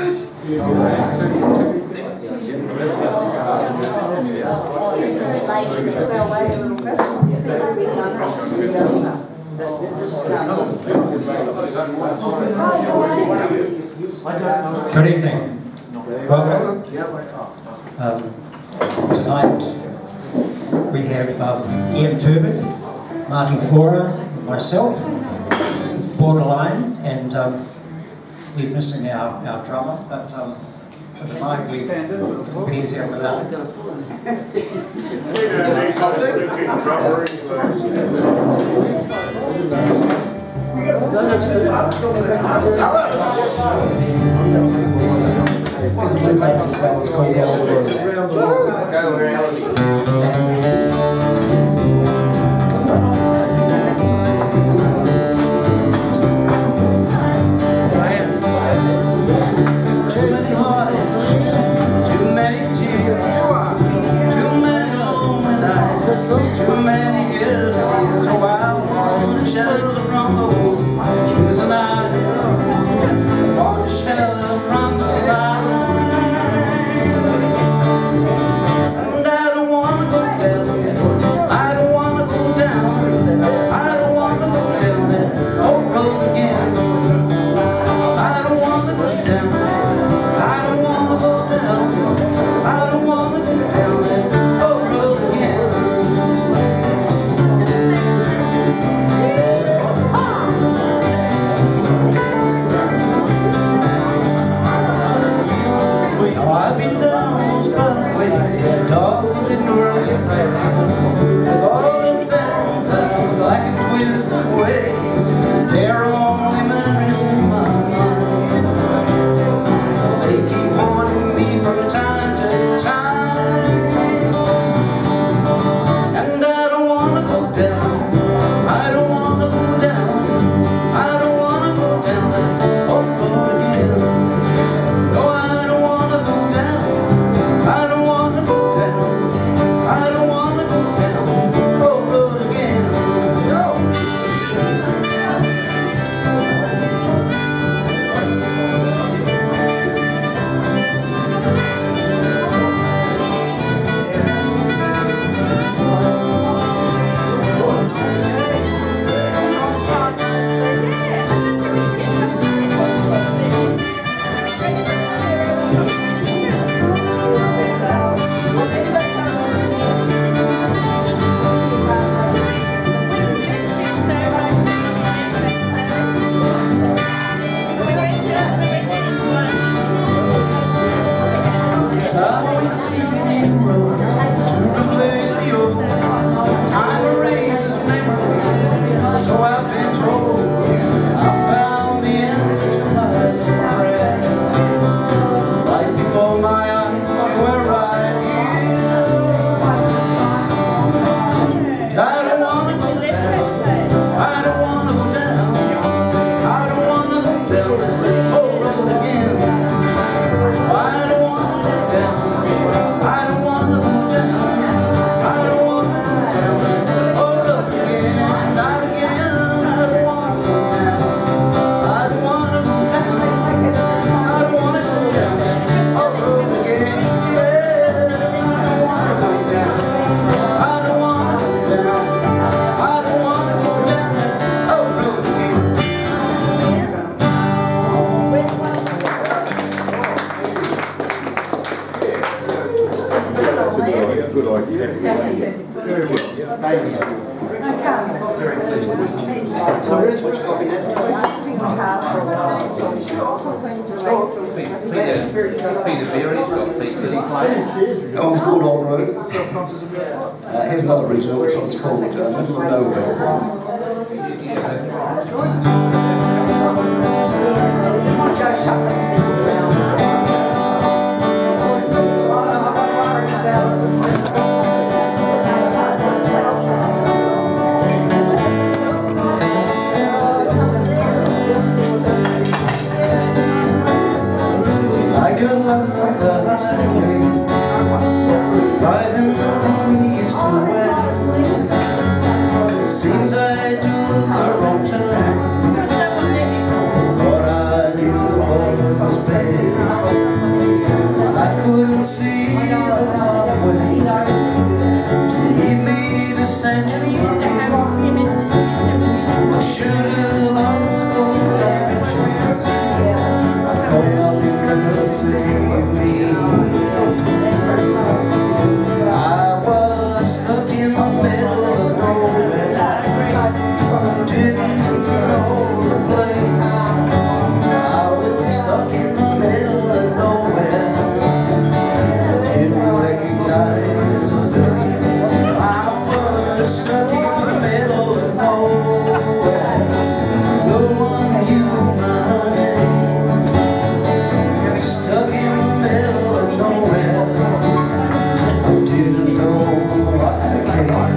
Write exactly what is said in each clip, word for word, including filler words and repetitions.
Good evening. Welcome. Um, tonight we have um, Ian Turbot, Marty Fora, myself, Borderline, and um, we're missing our, our drummer, but um, for tonight we, he's here with us. This is a class of songs called All the World. Too many heartaches, too many tears, too many lonely nights, too many ill days. So I want to shelter from those views and ideas. I want to shelter from the light. And I don't want to go down, I don't want to go down, I don't want to go down that old road again. I don't want to go down, I don't want to go down, I don't want to go down that old road again. Now I've been down those byways, dogs have been running, with all them bands out like a twist of waves. There are only memories in my mind. They keep haunting me from time to time. And I don't want to go down, I don't want to go down, I don't want to go down that old road again. No, I don't want to go down, I don't want to go down, I don't want to go down that old road again. Oh, it's called Old Road. Uh, here's another regional, which one's called uh, Middle of Nowhere. I got lost on the highway, driving from east to west. Seems I took a wrong turn, thought I knew all was best. thought nothing could save me. I was stuck in the middle of nowhere, didn't know the place. I was stuck in the middle of nowhere, didn't recognize a face. I was stuck in the middle of nowhere, no one knew my name. Stuck in the middle of nowhere, didn't know why I came.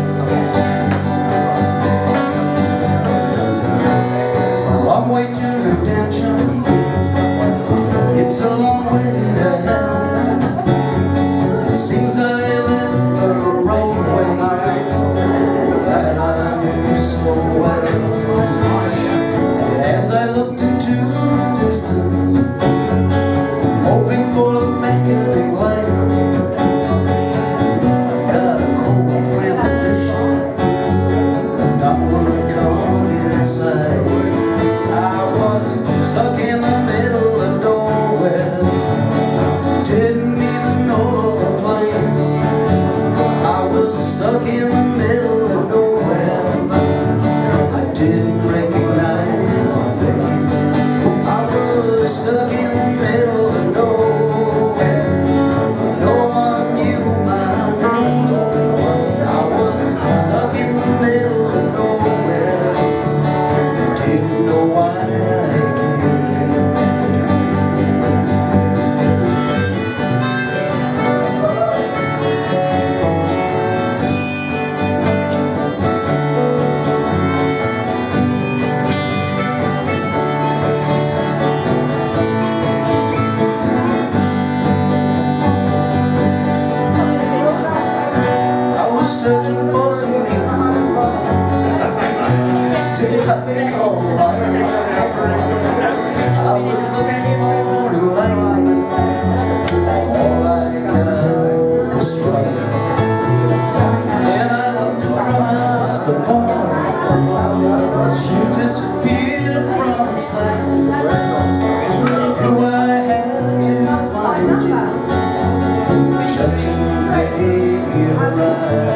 It's a long way to redemption, it's a long way to hell. It seems I live the wrong ways that I knew so well. And as I looked into the distance, hoping for a beckoning light, I got a cold premonition that nothing would come inside. I was stuck in the middle of nowhere, didn't even know the place. I was stuck in the middle of nowhere, I didn't recognize a face. I was stuck in the middle of nowhere, no one knew my name. I was stuck in the middle of nowhere, didn't know why I came. Searching for some reason to nothing called life. I was looking for enlightenment, all I got was strife. Then I looked across the pond as you disappeared from the sight. Knew I had to find you just to make it right.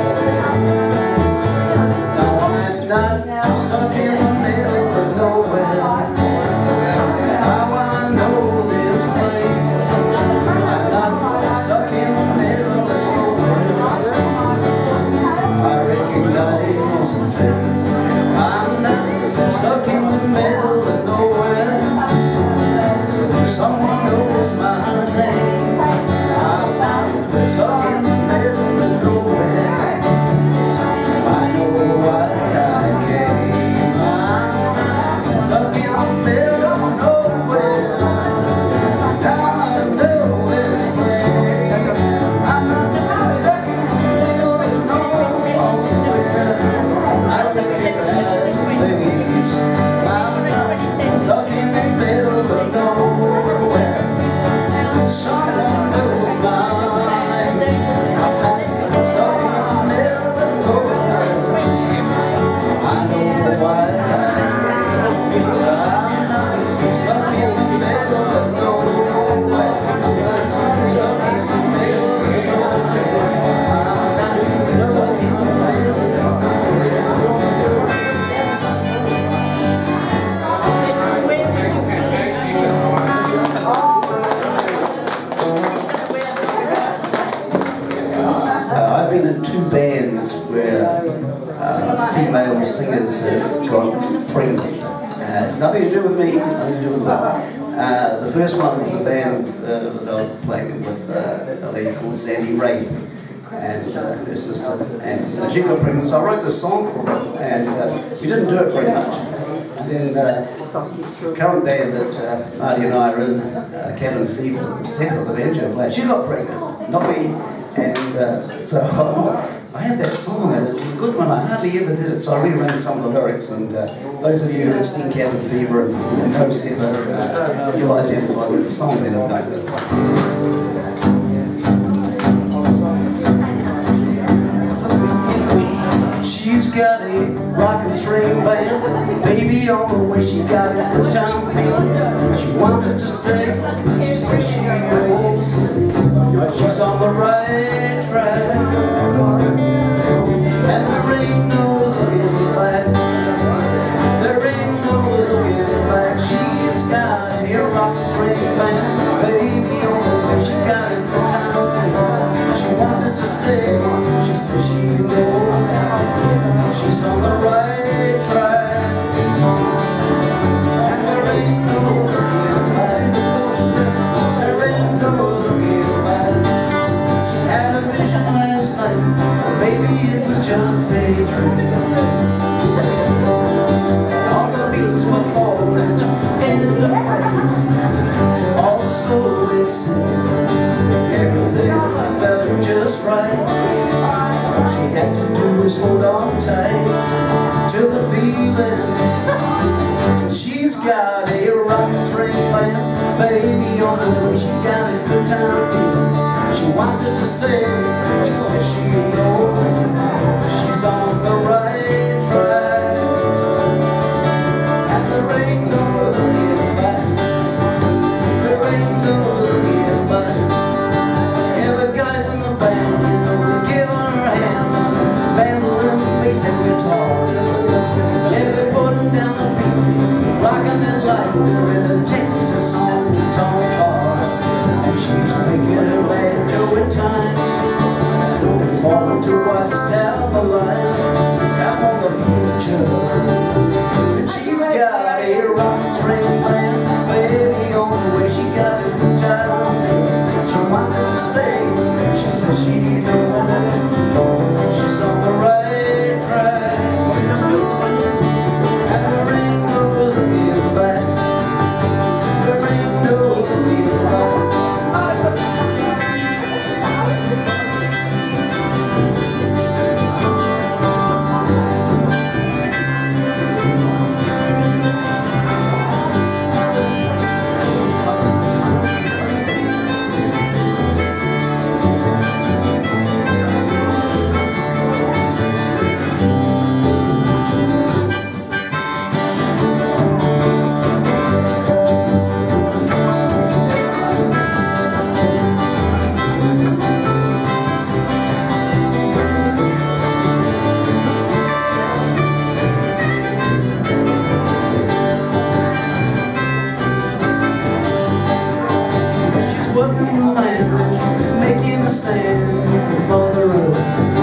Stuck in the middle of nowhere, now I know this place. I'm not stuck in the middle of nowhere, I recognize a face. I'm not stuck in the middle of nowhere, someone knows my name. I'm not stuck in the middle of nowhere, I know why I came. Stuck in the middle of nowhere, now I know this place. I'm not stuck in the middle of nowhere, I recognize the face. I'm not stuck in the middle of nowhere, someone knows my name. I'm not stuck in the middle of nowhere, I know why I I've been in two bands where uh, female singers have gone pregnant. Uh, it's nothing to do with me, nothing to do with that. Uh, the first one was a band uh, that I was playing with uh, a lady called Sandy Wraith and uh, her sister, and uh, she got pregnant, so I wrote this song for her, and uh, we didn't do it very much. And then uh, the current band that uh, Marty and I are in, uh, Cabin Fever, Seth of the banjo player, she got pregnant, not me. And uh, so I had that song, and it was a good one. I hardly ever did it, so I rearranged some of the lyrics. And uh, those of you who have seen Cabin Fever and, and know Seth, uh, you'll identify with the song then. She's got a rockin' string band. Baby on the way, she got a good time feeling. She wants it to stay. She says she knows she's on the right track. And there ain't no looking back. There ain't no looking back. She's got a rock string band. Baby on the way, she got a good time feeling. She wants it to stay. She says she knows she's on the right track. And there ain't no looking back. There ain't no looking back. She had a vision last night. Maybe it was just a dream. All the pieces were falling into place. All slow it seemed. Everything felt just right. All she had to do was hold on tight to the feeling. She's got a rocket string band. Baby on the way, she got a good time feeling. She wants it to stay. She says she knows she's on the right track. And there ain't no looking back. There ain't no looking back. And the guys in the band, you know, they're giving her a hand, mandolin, bass and guitar. Yeah, they're putting down the beat, rocking it like they're in a Texas honky-tonk bar. And she's making her banjo in time, looking forward to what's down the line. Come on, the future. And she's got a rock string band. Baby on the way, she got a good time feeling. She wants it to stay. She says she knows she's on the right track. And there ain't no looking back. There ain't no looking back. Working the land, just making a stand for Mother Earth.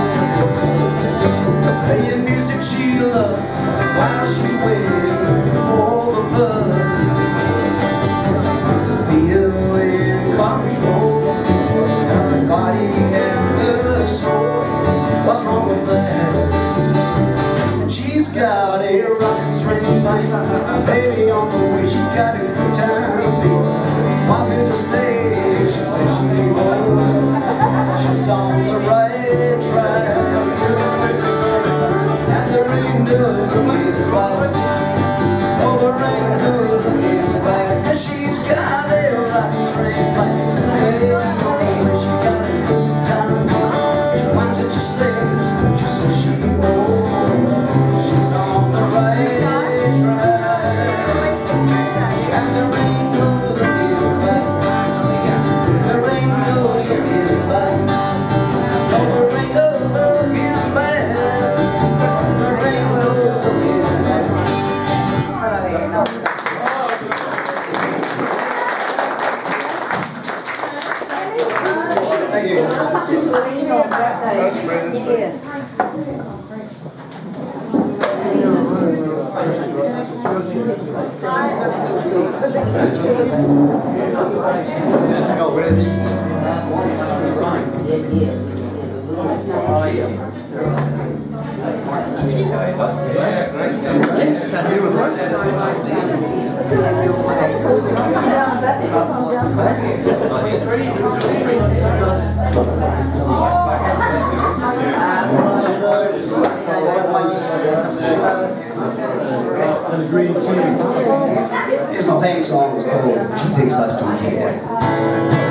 Playing music she loves while she's waiting for the birth. She wants to feel in control, her body and her soul. What's wrong with that? She's got a rocket string band. Baby on the way, she got a good time feeling. Wants it to stay. She says she knows she's on the right track. And there ain't no looking back. Oh, there ain't no looking back. 'Cause she's got a rocket string band. Baby on the way, she got a good time feeling. She wants it to stay. She says she knows she's on the right track. And there ain't no looking back. There ain't no looking back. No, there ain't no looking back. There ain't no looking back. Thank you. Here's my theme song. It's called She Thinks I Still Care.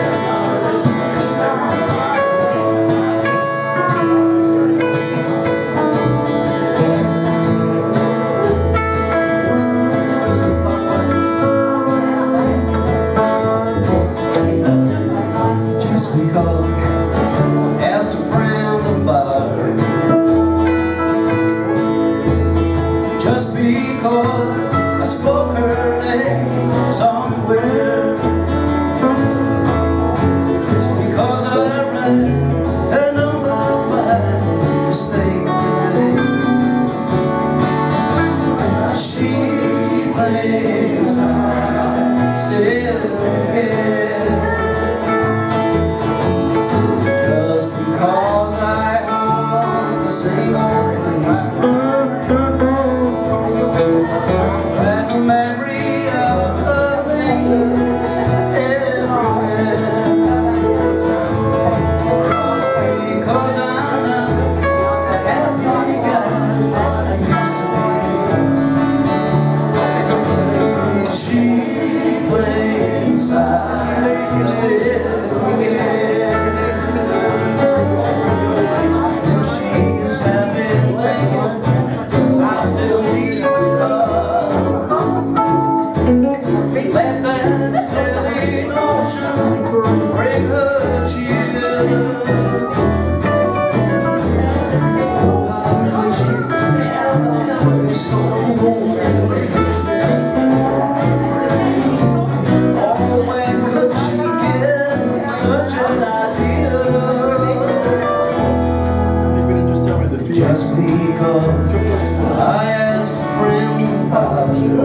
Just because I asked a friend about you,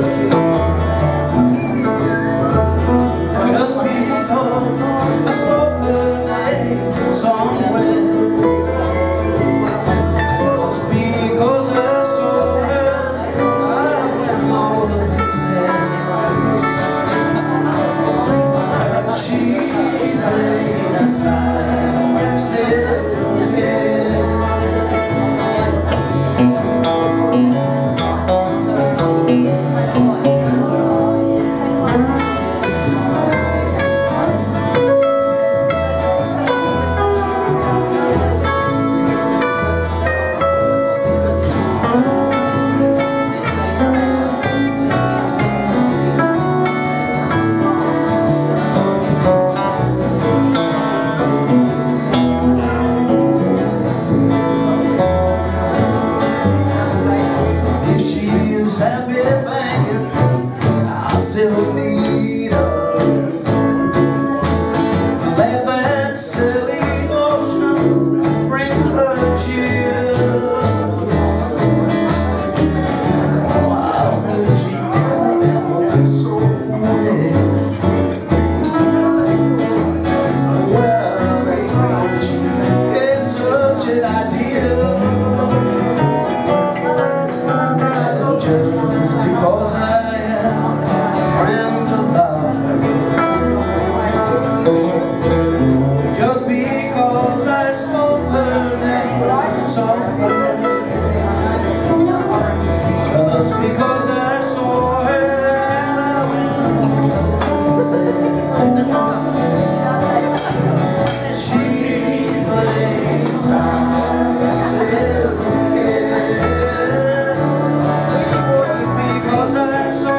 just because I spoke her name somewhere, just because I saw her, I went all the same. She thinks I still care. Still need her. Let that silly notion bring her cheer. Oh, how could she ever, ever be so foolish? Where did she get such an idea? Just because I just because I spoke her name somewhere, just because I saw her, I will say she thinks I still care. Just because I saw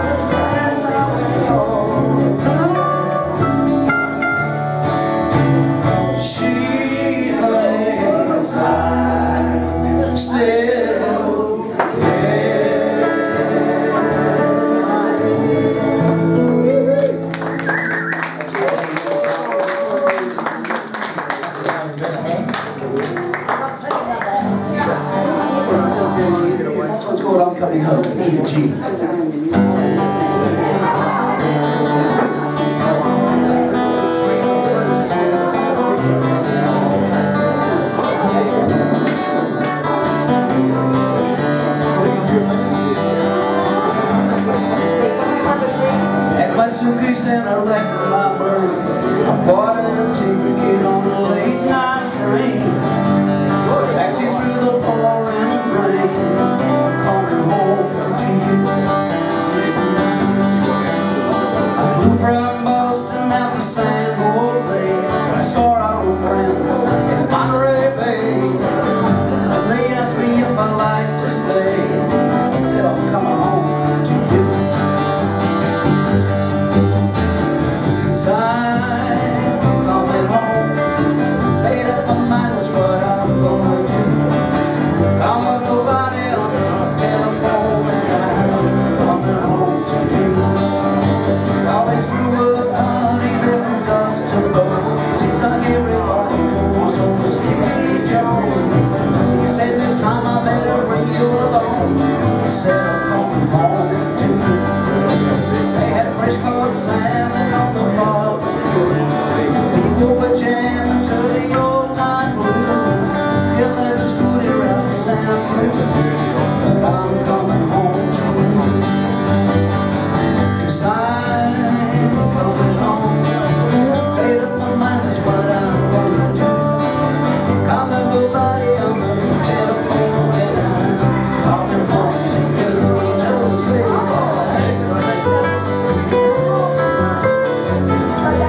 What's called I'm Coming Home, E and G. My suitcase and I wrecked my bird. I bought a ticket on a late night train, taxi through the pouring rain, coming home to you. I flew from Boston out to San Jose. I saw our old friends in Monterey Bay, and they asked me if I'd like to stay. I said I'm coming home to you. I'm coming home, made up my mind, that's what I'm gonna do. I'm with nobody on the telephone, and I'm coming home to you. Always through a party, from dusk to dawn, seems like everybody knows old Sleepy Joe. He said this time I better bring you along. He said I'm coming home to you. They had fresh caught salmon on the barbecue. People were jamming to the old night blues. Yeah, let us scooted around Santa Cruz. But I'm coming home to you, 'cause I'm coming home. Made up my mind, that's what I'm gonna do. Can't let nobody on the telephone, and I'm coming home to you. Till it's ready for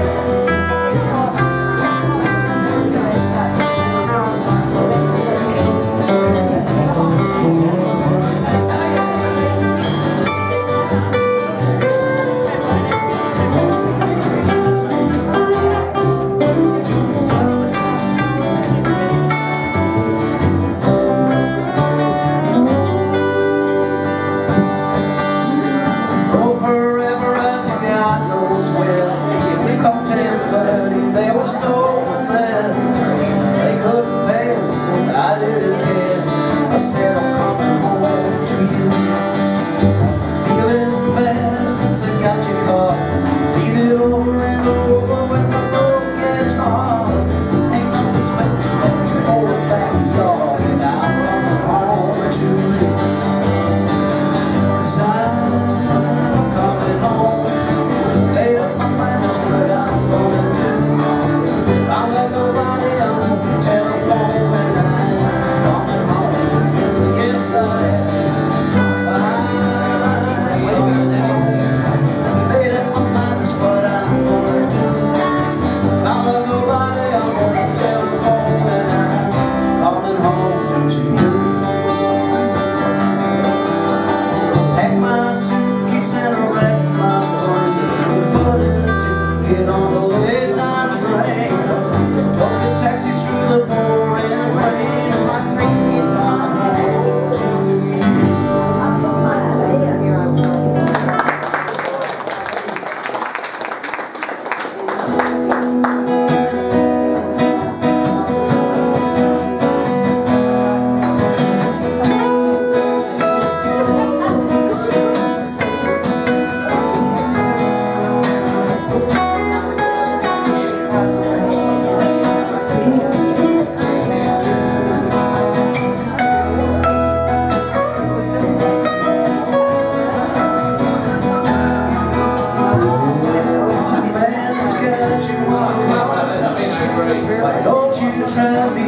you want to know? Why don't you try me?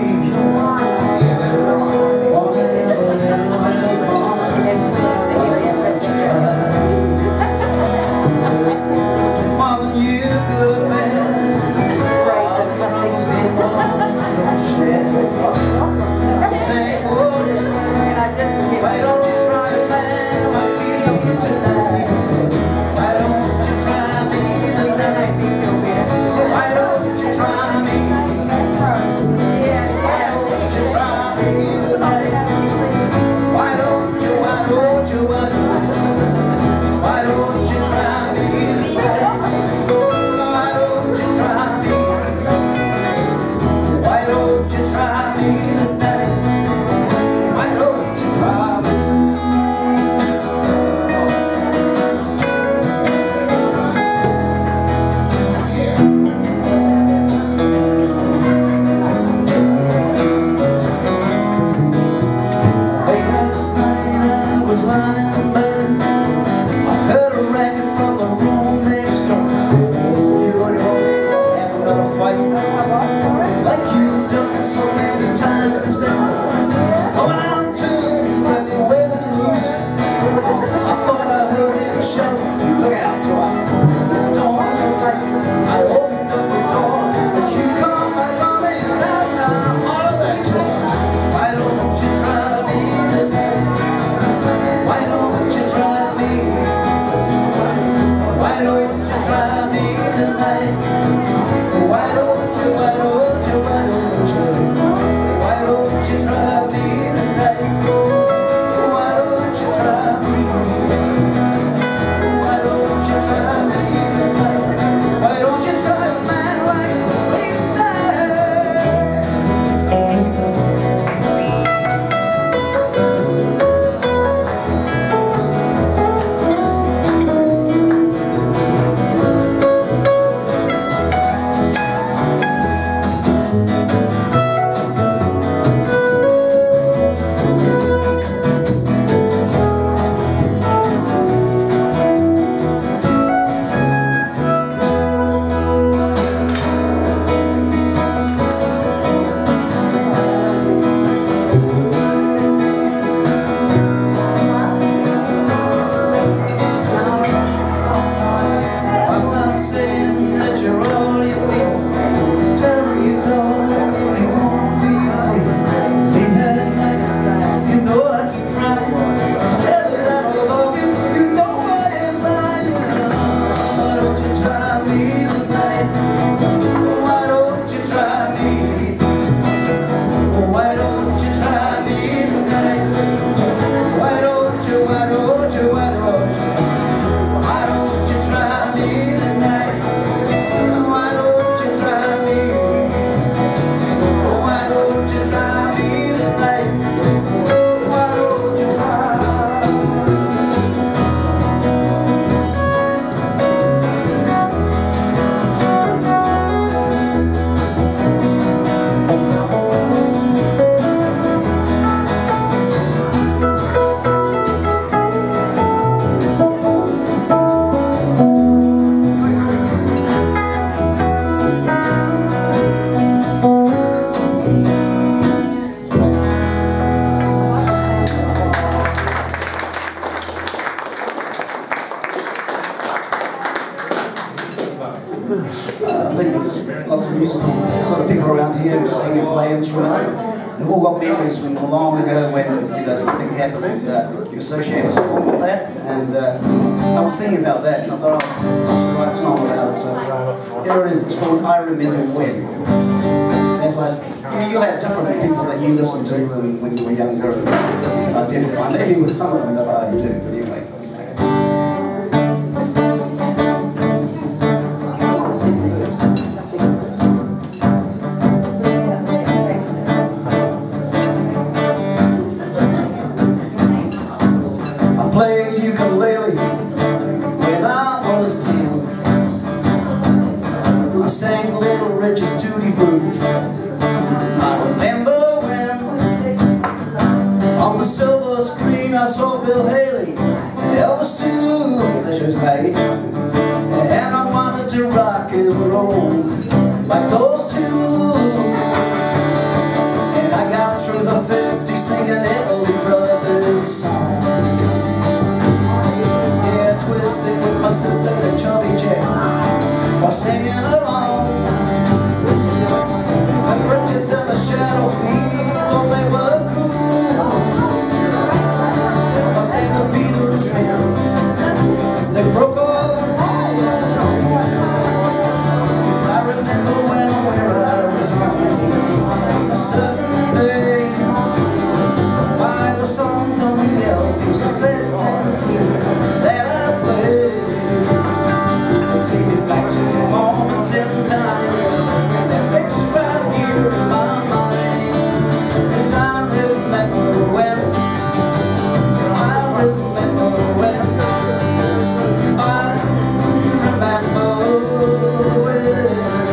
Wanna have a little bit of fun? Why don't you try? Mama, you could man. Say, why don't you try a man like me tonight? Why don't you try me tonight? Why don't you try me? Why don't you try me tonight? Why don't you, why don't you, why don't you? Why don't you try me tonight? Why don't you try me? Why don't you try me tonight? Why don't you try me? sort of people around here who sing and play instruments. We've all got memories from long ago when you know something happened, uh, you associate a song with that, and uh, I was thinking about that, and I thought, oh, I should write a song about it. So here it is. It's called "I Remember When." As I, you, you'll have different people that you listen to when, when you were younger, and you can identify. Maybe with some of them that I do, but anyway. Played ukulele when I was ten. I sang Little Richard's Tutti Frutti. I remember when on the silver screen I saw Bill Haley and Elvis too, that was made, and I wanted to rock and roll. go like those two. And I got through the fifty singing Everly Brothers song. Yeah, twisted with my sister and Chubby Check while singing along. The Bridgets and the Shadows, we thought they were cool. But then the Beatles here, they broke all the rules. 'Cause I remember when where I was home, a certain day, by the songs on the L Ps, cassettes and the C Ds that I played, take me back to the moments in time that fixed right here in my mind. 'Cause I remember when, I remember when, I remember when.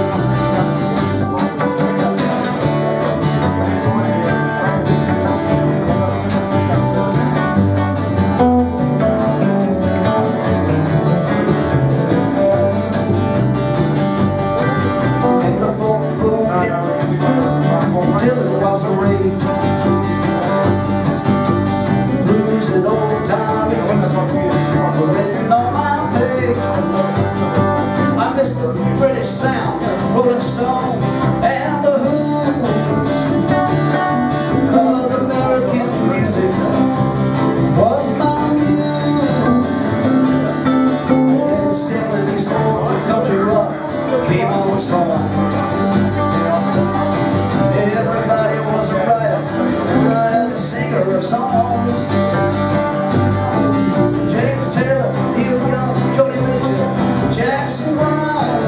And the folk boom hit till it was a rage. Blues and old time were written on my page. I miss the British sound, Rolling Stones and the Who, 'cause American music was my muse. And seventies folk and country rock came on strong. Everybody was a writer and a singer of songs. James Taylor, Neil Young, Joni Mitchell, Jackson Brown.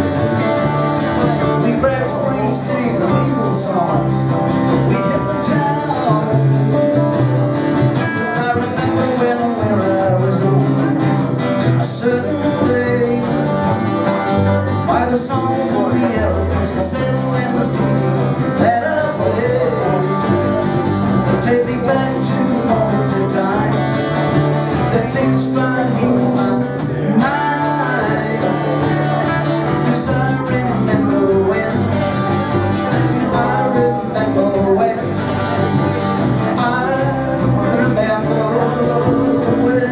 We grabbed Springsteen's and Eagles songs. We hit the town. 'Cause I remember when and where I was on a certain day, by the songs on the L Ps, cassettes and the C Ds that I played, take me back to moments in time that fixed right here in my mind. 'Cause I remember when, I remember when, I remember when.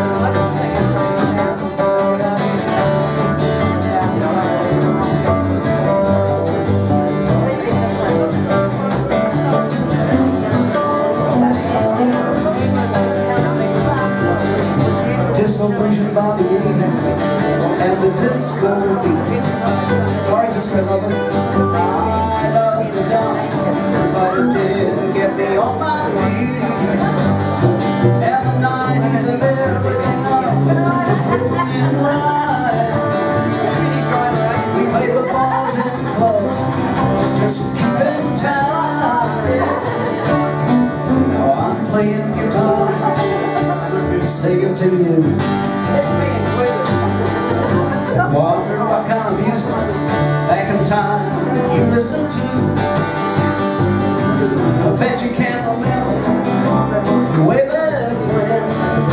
Disillusioned by the evening and the disco beat. Sorry, disco lovers, I love to dance, but it didn't get me on my feet. And the nineties and everything on it was written in rhyme. We played the bars in clubs, just keeping time. Now I'm playing guitar, singing to you. Wondering what kind of music back in time you listen to. I bet you can't remember way back when.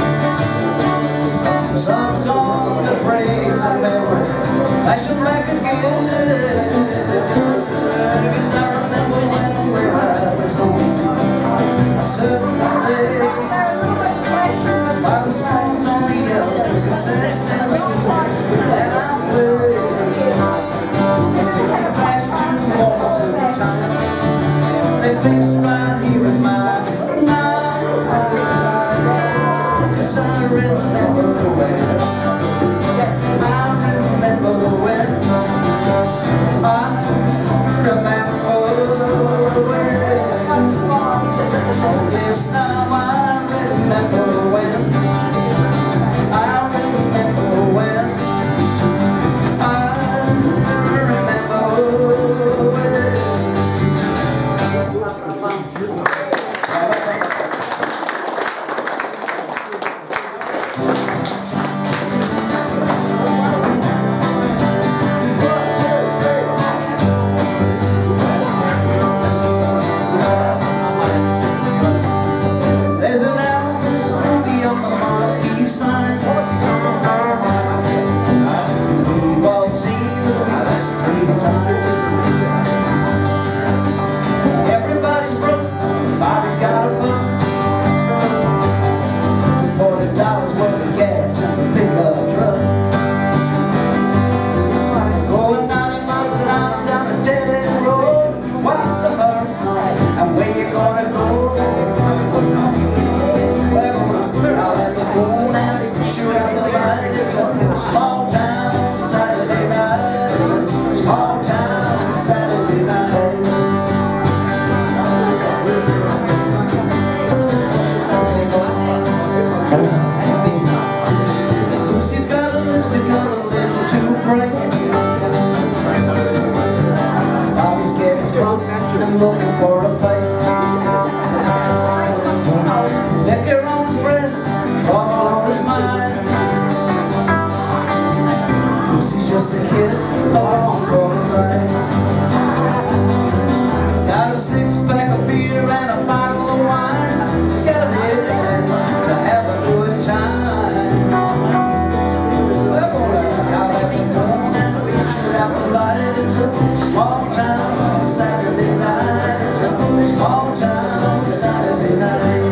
Some song that brings a memory flashing back again. 'Cause I remember when and where I was on a certain day, by the songs on the L Ps, cassettes and the C Ds that I played, take me back to moments in time they fixed right here in my mind. 'Cause I remember when, I remember when, I remember when. Yes, now I remember when, I remember when, I remember when. gonna go. Well, I'll let the moon out, shoot out the light. It's a small town Saturday night. It's a small town Saturday night. Lucy's got a lipstick on a little too bright. Bobby's getting drunk and looking for a fight. Liquor on his breath, trouble on his mind. Lucy's just a kid, along for the ride. Got a six-pack of beer and a bottle of wine. Gotta be glad to have a good time. We're gonna out at the moon and we shoot out the light. It's a small town Saturday night. It's a small town Saturday night.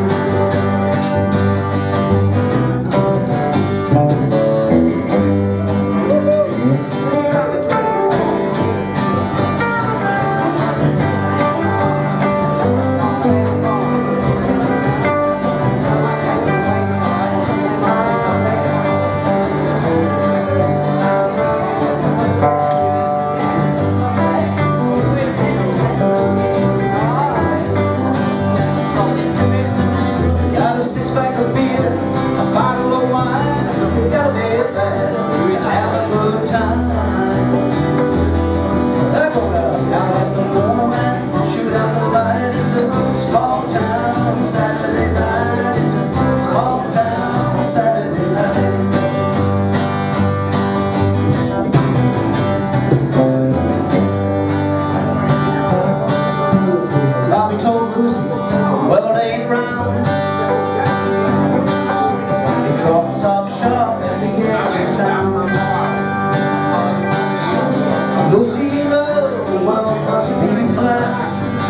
Lucy, you know, the world must be flat.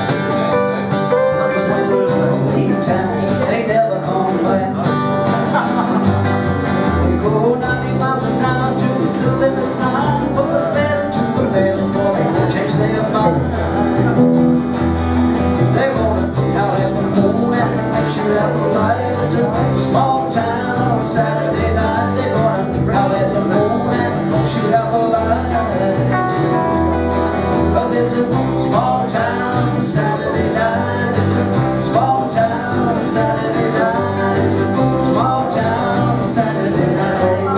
Just when they leave town, they never come back. They go ninety miles an hour to the city limit sign, put the pedal to the metal before they change their mind. They're gonna out at the moon and shoot out the light. It's a small town Saturday night. They're gonna out at the moon and shoot out the light. It's a small town Saturday night. It's a small town Saturday night. It's a small town Saturday night.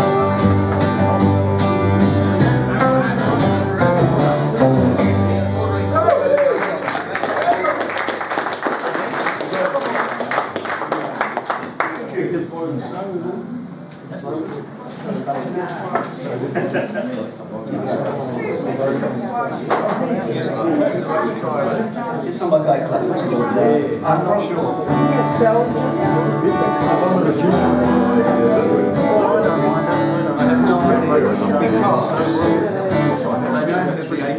It's not like I clapped, it's good. I'm not sure. I have no idea. Because I know the three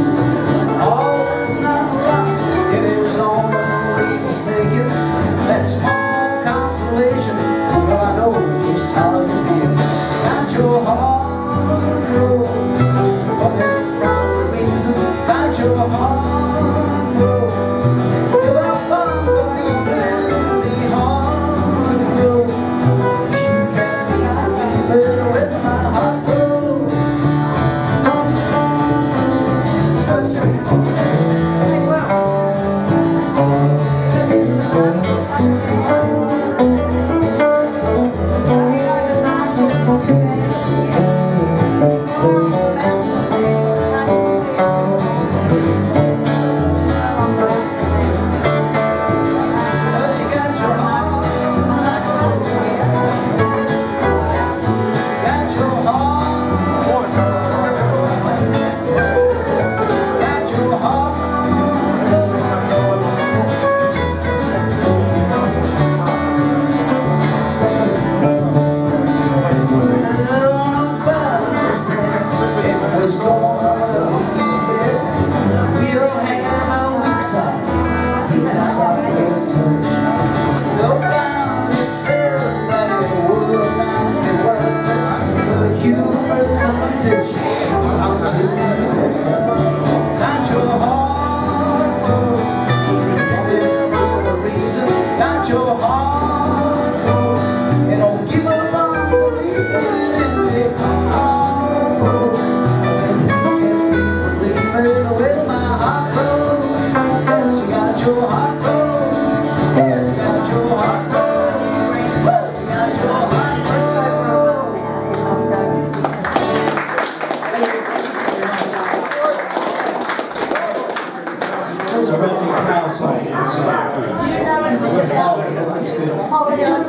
That's He's a soft and touch. Go down yourself that it would not be worth it. The human condition, I'm too obsessed. Got your heart broke, living for a reason. Got your heart broke, and don't give up on believing in me. Heart broke, kept me from leaving with my heart broke. Yes, you got your heart broke. Yeah, you got your heart broke. You got your heart broke. There's a real big crowd song. It's uh, it's good.